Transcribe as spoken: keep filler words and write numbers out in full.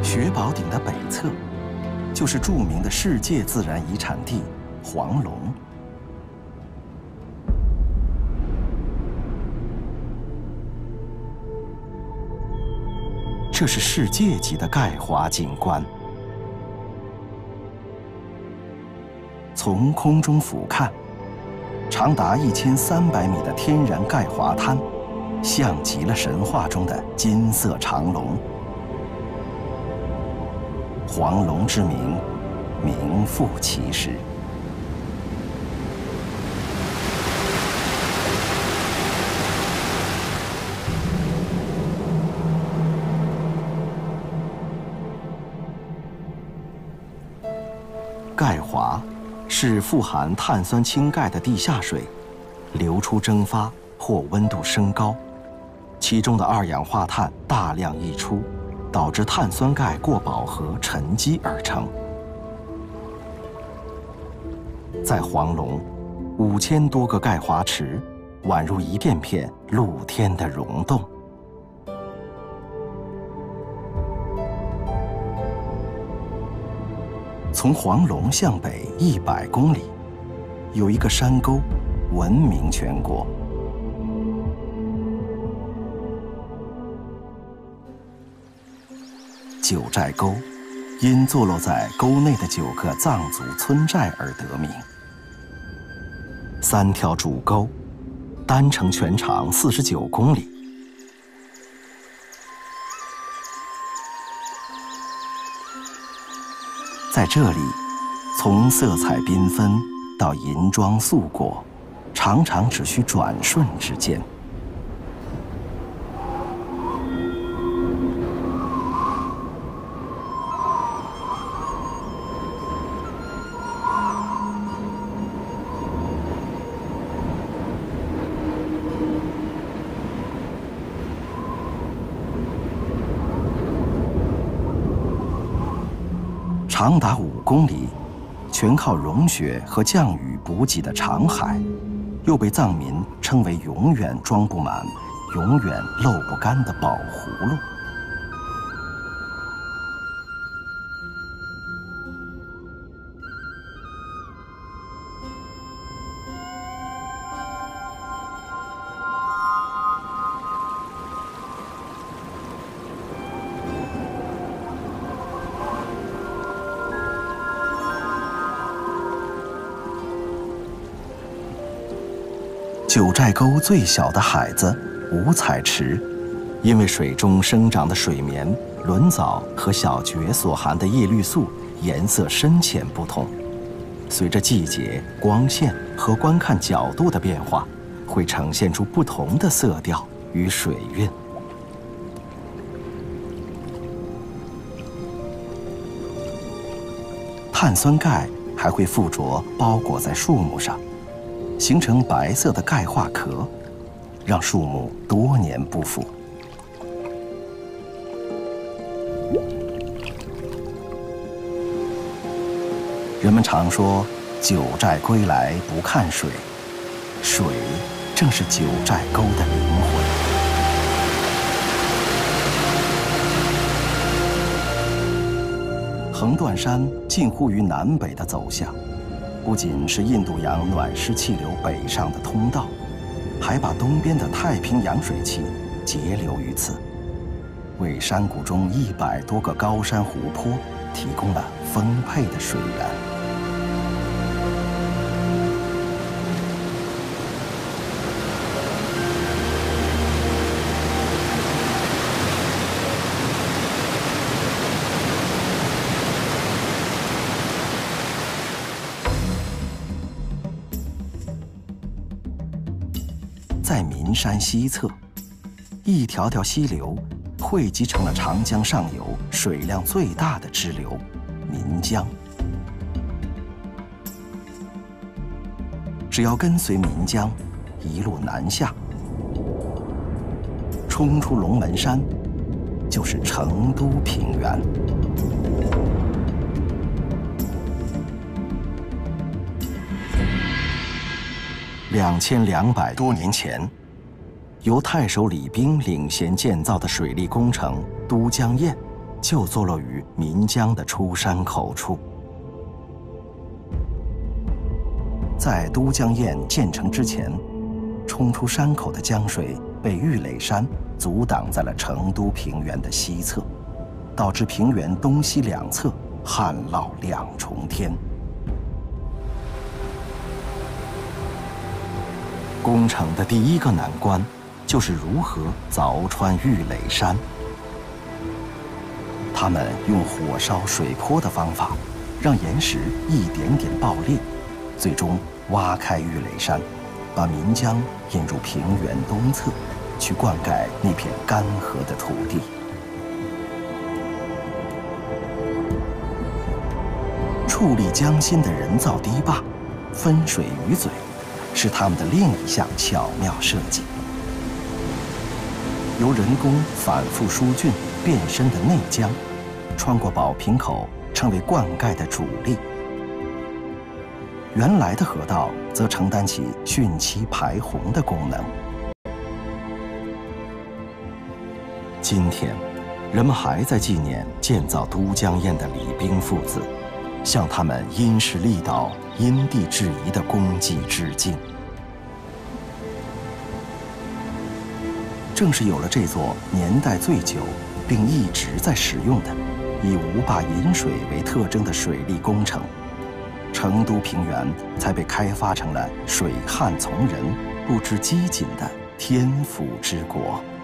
雪宝顶的北侧，就是著名的世界自然遗产地黄龙。这是世界级的钙华景观。从空中俯瞰，长达一千三百米的天然钙华滩，像极了神话中的金色长龙。黄龙之名，名副其实。钙华是富含碳酸氢钙的地下水，流出蒸发或温度升高，其中的二氧化碳大量溢出，导致碳酸钙过饱和沉积而成。在黄龙，五千多个钙华池，宛如一片片露天的溶洞。从黄龙向北一百公里，有一个山沟，闻名全国。九寨沟因坐落在沟内的九个藏族村寨而得名。三条主沟，单程全长四十九公里。在这里，从色彩缤纷到银装素裹，常常只需转瞬之间。长达五公里，全靠融雪和降雨补给的长海，又被藏民称为永远装不满、永远漏不干的宝葫芦。九寨沟最小的海子五彩池，因为水中生长的水绵、轮藻和小蕨所含的叶绿素颜色深浅不同，随着季节、光线和观看角度的变化，会呈现出不同的色调与水韵。碳酸钙还会附着包裹在树木上，形成白色的钙化壳，让树木多年不腐。人们常说“九寨归来不看水”，水正是九寨沟的灵魂。横断山近乎于南北的走向，不仅是印度洋暖湿气流北上的通道，还把东边的太平洋水汽截流于此，为山谷中一百多个高山湖泊提供了丰沛的水源。在岷山西侧，一条条溪流汇集成了长江上游水量最大的支流——岷江。只要跟随岷江一路南下，冲出龙门山，就是成都平原。两千两百多年前，由太守李冰领衔建造的水利工程都江堰， 就坐落于岷江的出山口处。在都江堰建成之前，冲出山口的江水被玉垒山阻挡在了成都平原的西侧，导致平原东西两侧旱涝两重天。工程的第一个难关就是如何凿穿玉垒山。他们用火烧水坡的方法，让岩石一点点爆裂，最终挖开玉垒山，把岷江引入平原东侧，去灌溉那片干涸的土地。矗立江心的人造堤坝，分水鱼嘴，是他们的另一项巧妙设计。由人工反复疏浚变深的内江，穿过宝瓶口，成为灌溉的主力。原来的河道则承担起汛期排洪的功能。今天，人们还在纪念建造都江堰的李冰父子，向他们因势利导、因地制宜的功绩致敬。正是有了这座年代最久并一直在使用的以无坝引水为特征的水利工程，成都平原才被开发成了水旱从人、不知饥馑的天府之国。